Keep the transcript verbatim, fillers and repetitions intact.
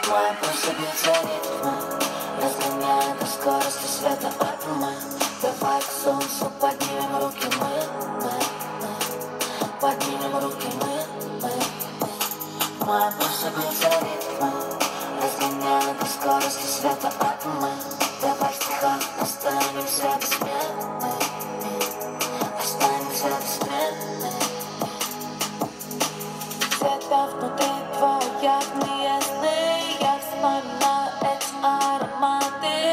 Моя пульс бьется ритмы, разгоняя до скорости света атомы. Давай к солнцу поднимем руки мы, мы, мы. Поднимем руки мы, мы, мы. Моя пульс бьется ритмы, разгоняя до скорости света атомы. Давай в стихах останемся бессмертны, останемся бессмертны. Где-то внутри твои явные сны, я вспоминаю эти ароматы.